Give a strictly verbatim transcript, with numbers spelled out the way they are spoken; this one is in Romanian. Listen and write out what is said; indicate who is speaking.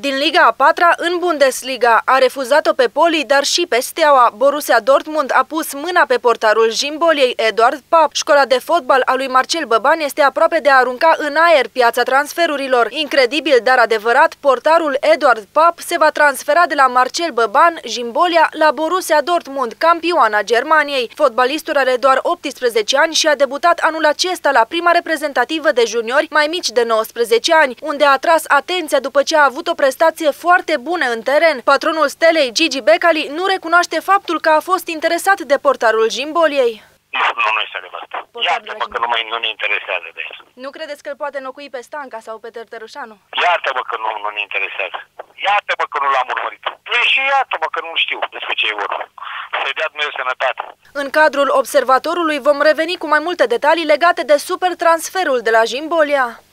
Speaker 1: Din Liga a patra în Bundesliga a refuzat-o pe Poli, dar și pe Steaua. Borussia Dortmund a pus mâna pe portarul Jimboliei, Eduard Pap. Școala de fotbal a lui Marcel Băban este aproape de a arunca în aer piața transferurilor. Incredibil, dar adevărat, portarul Eduard Pap se va transfera de la Marcel Băban, Jimbolia, la Borussia Dortmund, campioana Germaniei. Fotbalistul are doar optsprezece ani și a debutat anul acesta la prima reprezentativă de juniori mai mici de nouăsprezece ani, unde a atras atenția după ce a avut o prestație foarte bună în teren. Patronul Stelei, Gigi Becali, nu recunoaște faptul că a fost interesat de portarul Jimboliei.
Speaker 2: Nu, nu, nu este adevărat. Iartă-mă că nu, mai, nu ne interesează de el.
Speaker 1: Nu credeți că îl poate înlocui pe Stanca sau pe Tărtărușanu?
Speaker 2: Iartă-mă că nu, nu ne interesează. Iartă-mă că nu l-am urmărit. Păi și iartă-mă că nu știu despre ce e vorba. Să-i dea Dumnezeu sănătate.
Speaker 1: În cadrul observatorului vom reveni cu mai multe detalii legate de super transferul de la Jimbolia.